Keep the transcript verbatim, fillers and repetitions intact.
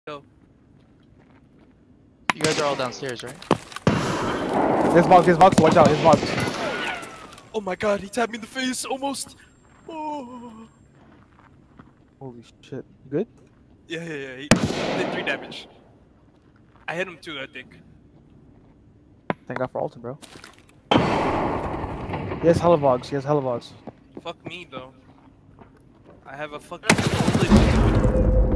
Go. You guys are all downstairs, right? His box, his box, watch out, his box. Oh my god, he tapped me in the face almost. Oh. Holy shit. You good? Yeah, yeah, yeah. He did three damage. I hit him too, I think. Thank God for ulti, bro. He has hella vogs, he has hella vogs. Fuck me though. I have a fucking